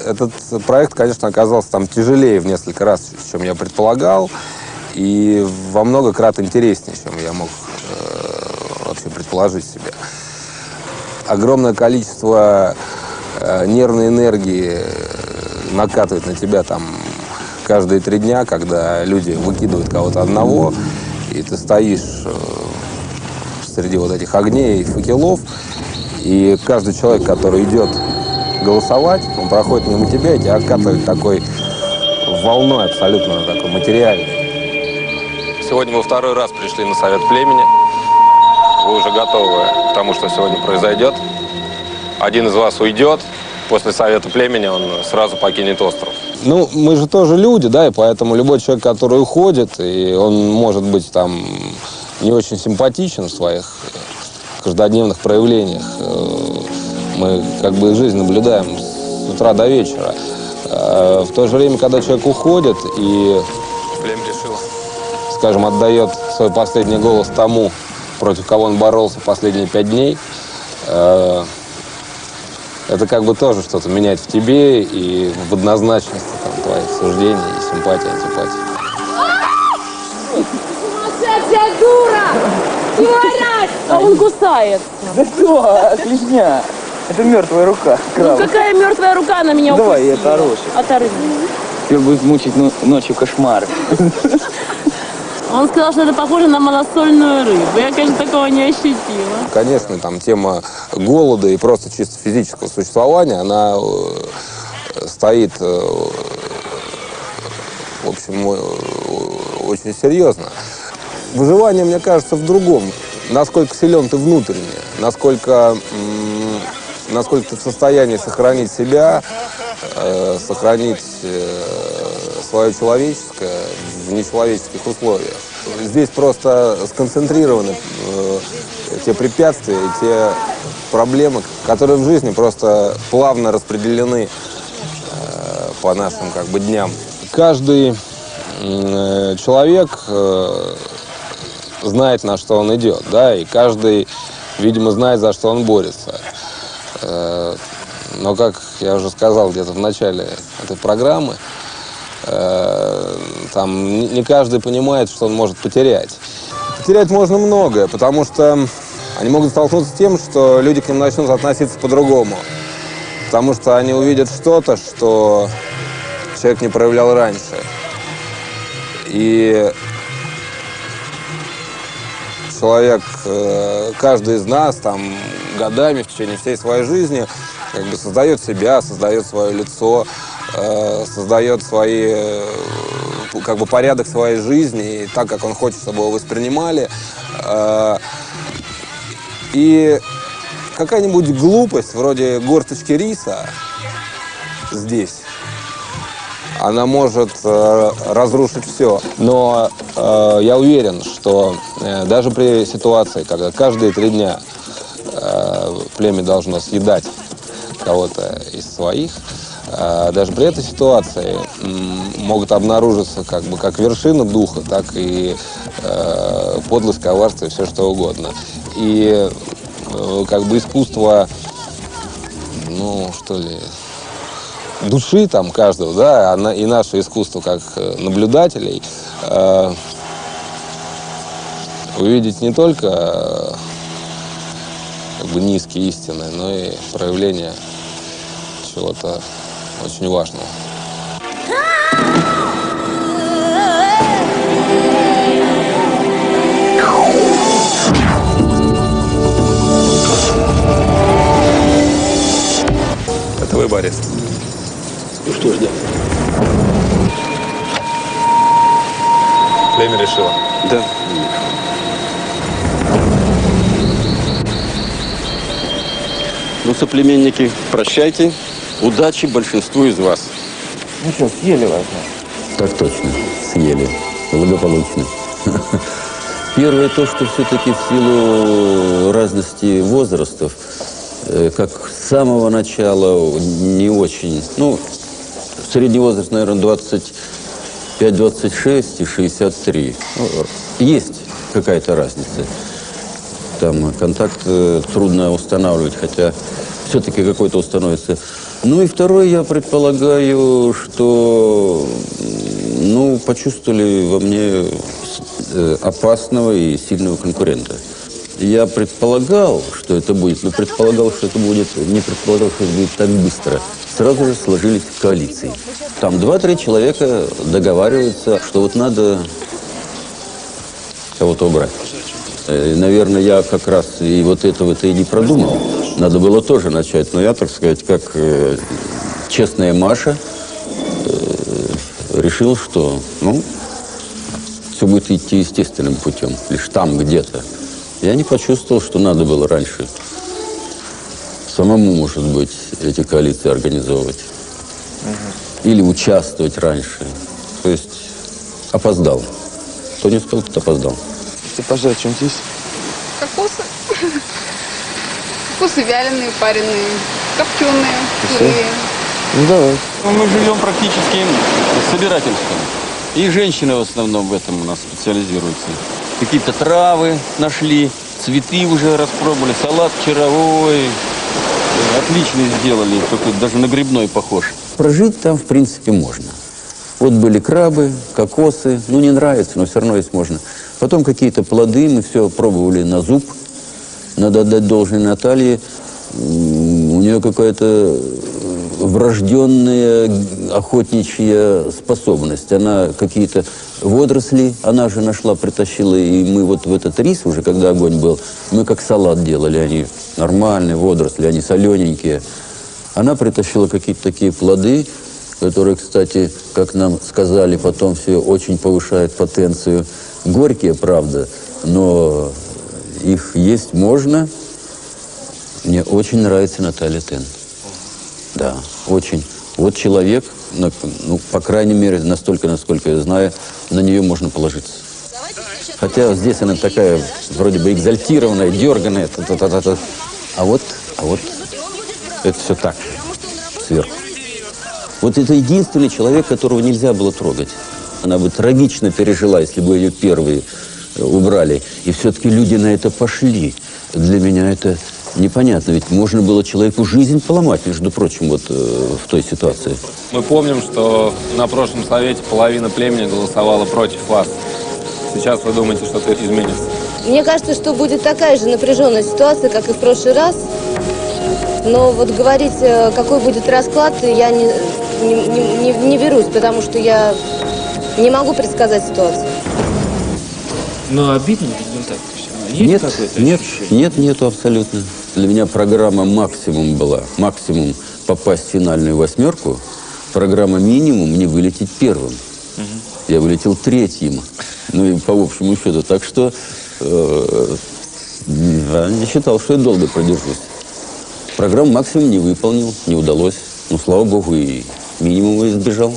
этот проект, конечно, оказался там тяжелее в несколько раз, чем я предполагал, и во много крат интереснее, чем я мог вообще предположить себе. Огромное количество нервной энергии накатывает на тебя там каждые 3 дня, когда люди выкидывают кого-то одного, и ты стоишь среди вот этих огней и факелов, и каждый человек, который идет голосовать, он проходит мимо тебя, и тебя окатывает такой волной абсолютно такой материальной. Сегодня мы второй раз пришли на совет племени. Вы уже готовы к тому, что сегодня произойдет. Один из вас уйдет. После совета племени он сразу покинет остров. Ну, мы же тоже люди, да, и поэтому любой человек, который уходит, и он может быть там не очень симпатичен в своих каждодневных проявлениях. Мы как бы жизнь наблюдаем с утра до вечера. В то же время, когда человек уходит и, скажем, отдает свой последний голос тому, против кого он боролся последние 5 дней, это как бы тоже что-то меняет в тебе и в однозначности там, твоих суждений, и симпатии, антипатии. Сумасшедшая дура! Говорят! А он кусает. Да что, клешня? Это мертвая рука. Ну какая мертвая рука на меня укусила? Давай, я оторвусь. Оторви. Тебя будет мучить ночью кошмары. Он сказал, что это похоже на малосольную рыбу. Я, конечно, такого не ощутила. Конечно, там тема голода и просто чисто физического существования, она стоит, в общем, очень серьезно. Выживание, мне кажется, в другом. Насколько силен ты внутренне, насколько ты в состоянии сохранить себя, сохранить свое человеческое в нечеловеческих условиях. Здесь просто сконцентрированы те препятствия и те проблемы, которые в жизни просто плавно распределены по нашим как бы дням. Каждый человек знает, на что он идет, да, и каждый, видимо, знает, за что он борется. Но, как я уже сказал где-то в начале этой программы, там не каждый понимает, что он может потерять. Потерять можно многое, потому что они могут столкнуться с тем, что люди к ним начнут относиться по-другому. Потому что они увидят что-то, что человек не проявлял раньше. И человек, каждый из нас там годами, в течение всей своей жизни, как бы создает себя, создает свое лицо, создает свои, как бы как бы своей жизни, и так, как он хочет, чтобы его воспринимали. И какая-нибудь глупость, вроде горсточки риса здесь, она может разрушить все. Но я уверен, что даже при ситуации, когда каждые 3 дня племя должно съедать кого-то из своих, даже при этой ситуации могут обнаружиться как бы как вершина духа, так и подлость, коварство и все что угодно. И как бы искусство, ну что ли, души там каждого, да, и наше искусство как наблюдателей увидеть не только как бы низкие истины, но и проявление чего-то очень важного. Это вы, Борис? Ну что ж, да. Племя решило? Да. Ну, соплеменники, прощайте. Удачи большинству из вас. Ну что, съели вас? Так точно, съели. Благополучно. Первое то, что все-таки в силу разности возрастов, как с самого начала не очень, ну, средний возраст, наверное, 25-26 и 63. Ну, есть какая-то разница. Там контакт трудно устанавливать, хотя все-таки какой-то установится. Ну и второе, я предполагаю, что почувствовали во мне опасного и сильного конкурента. Я предполагал, что это будет, но предполагал, что это будет, не предполагал, что это будет так быстро. Сразу же сложились коалиции. Там 2-3 человека договариваются, что вот надо кого-то убрать. Наверное, я как раз и вот этого-то и не продумал. Надо было тоже начать. Но я, так сказать, как честная Маша, решил, что, все будет идти естественным путем. Лишь там где-то. Я не почувствовал, что надо было раньше самому, может быть, эти коалиции организовывать. Или участвовать раньше. То есть опоздал. Кто не успел, тот опоздал. Ты пожрать чем-то есть? Кокосы. Кокосы вяленые, пареные, копченые, сырые. Ну давай. Мы живем практически собирательством. И женщины в основном в этом у нас специализируются. Какие-то травы нашли, цветы уже распробовали, салат вчеровой. Отлично сделали, только даже на грибной похож. Прожить там, в принципе, можно. Вот были крабы, кокосы. Не нравится, но все равно есть можно. Потом какие-то плоды. Мы все пробовали на зуб. Надо отдать должное Наталье. У нее какая-то врожденная охотничья способность. Она какие-то водоросли, она же нашла, притащила. И мы вот в этот рис уже, когда огонь был, мы как салат делали. Они нормальные водоросли, они солененькие. Она притащила какие-то такие плоды, которые, кстати, как нам сказали, потом все очень повышают потенцию. Горькие, правда, но их есть можно. Мне очень нравится Наталья Тен. Да, очень. Вот человек, по крайней мере, настолько, насколько я знаю, на нее можно положиться. Хотя здесь она такая, вроде бы экзальтированная, дерганая. А вот это все так, сверху. Вот это единственный человек, которого нельзя было трогать. Она бы трагично пережила, если бы ее первые убрали. И все-таки люди на это пошли. Для меня это непонятно. Ведь можно было человеку жизнь поломать, между прочим, вот в той ситуации. Мы помним, что на прошлом совете половина племени голосовала против вас. Сейчас вы думаете, что это изменится? Мне кажется, что будет такая же напряженная ситуация, как и в прошлый раз. Но вот говорить, какой будет расклад, я не берусь, потому что я не могу предсказать ситуацию. Но обидно результат. Нету абсолютно. Для меня программа максимум была. Максимум попасть в финальную 8. Программа минимум не вылететь первым. Я вылетел 3-м. И по общему счету. Так что я не считал, что я долго продержусь. Программу максимум не выполнил, не удалось. Слава богу, и минимума избежал.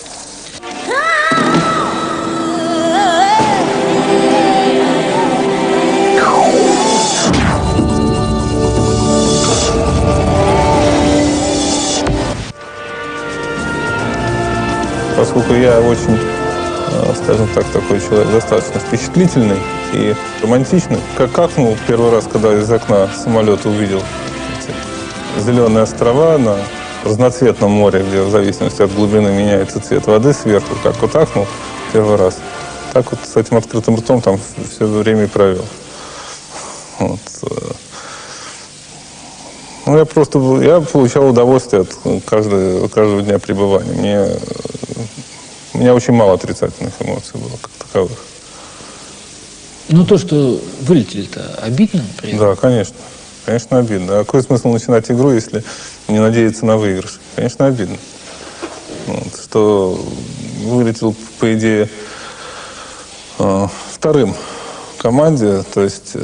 Поскольку я очень, скажем так, такой человек достаточно впечатлительный и романтичный, как ахнул первый раз, когда из окна самолета увидел эти зеленые острова на разноцветном море, где в зависимости от глубины меняется цвет воды сверху, как вот ахнул первый раз. Так вот с этим открытым ртом там все время и провел. Вот. Я получал удовольствие от каждого дня пребывания. У меня очень мало отрицательных эмоций было, как таковых. То, что вылетели-то, обидно? Да, конечно. Конечно, обидно. А какой смысл начинать игру, если не надеяться на выигрыш? Конечно, обидно. Что вылетел, по идее, вторым в команде, то есть...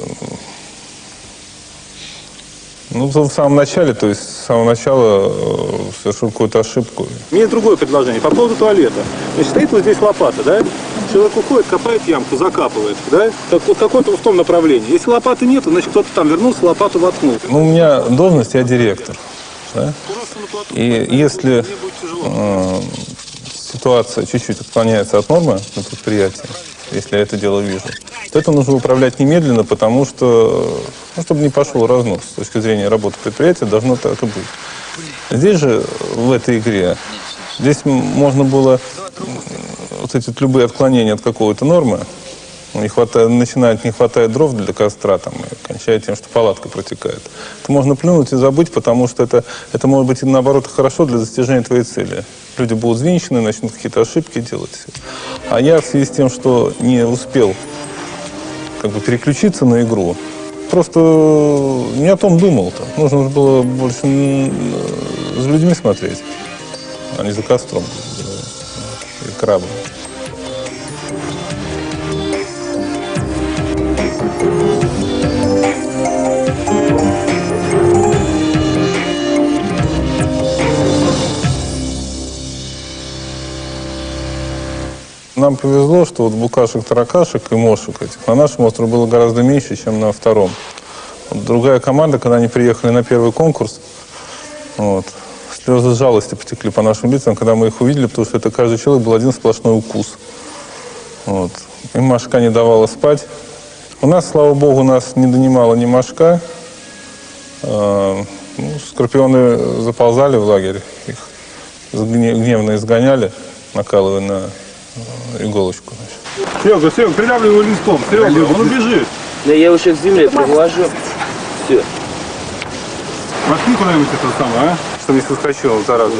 в самом начале, с самого начала совершил какую-то ошибку. У меня другое предложение. По поводу туалета. Стоит вот здесь лопата, да? Человек уходит, копает ямку, закапывает, да? Какое-то в том направлении. Если лопаты нет, значит, кто-то там вернулся, лопату воткнул. У меня должность, я директор. Да? И если ситуация чуть-чуть отклоняется от нормы на предприятии, если я это дело вижу, то это нужно управлять немедленно, потому что, ну, чтобы не пошел разнос с точки зрения работы предприятия, должно так и быть. Здесь же, в этой игре, здесь можно было вот эти любые отклонения от какой-то нормы, начинает не хватает дров для костра, там, и кончая тем, что палатка протекает. Это можно плюнуть и забыть, потому что это может быть, наоборот, хорошо для достижения твоей цели. Люди будут взвинчены, начнут какие-то ошибки делать. А я в связи с тем, что не успел как бы переключиться на игру, просто не о том думал-то. Нужно было больше за людьми смотреть, а не за костром и крабом. Нам повезло, что вот букашек, таракашек и мошек этих на нашем острове было гораздо меньше, чем на втором. Вот другая команда, когда они приехали на первый конкурс, вот, слезы жалости потекли по нашим лицам, когда мы их увидели, потому что это каждый человек был один сплошной укус. Вот. И мошка не давала спать. У нас, слава богу, нас не донимала ни мошка. Скорпионы заползали в лагерь, их гневно изгоняли, накалывая на иголочку. Серега, придавливай его листом. Серега, он убежит. Да я его сейчас к земле приложу. Все. Воткни куда-нибудь это самое, а? Чтобы не соскочил, зараза.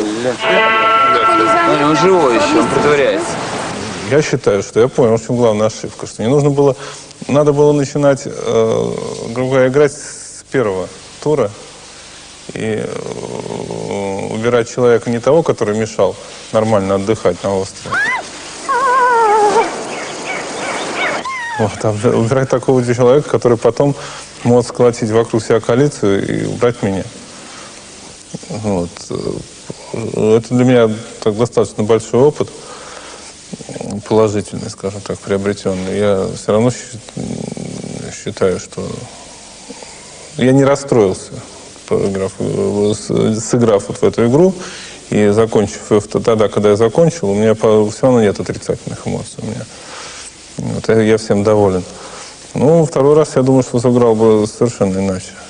Он живой еще, он притворяется. Я считаю, что я понял, в чем главная ошибка, что не нужно было, надо было начинать, грубо говоря, играть с первого тура и убирать человека не того, который мешал нормально отдыхать на острове. Вот, а убирать такого человека, который потом может сколотить вокруг себя коалицию и убрать меня. Вот. Это для меня так, достаточно большой опыт, положительный, скажем так, приобретенный. Я все равно считаю, что я не расстроился, сыграв вот в эту игру и закончив ее тогда, когда я закончил, у меня все равно нет отрицательных эмоций. У меня. Вот, я всем доволен. Ну, второй раз, я думаю, что сыграл бы совершенно иначе.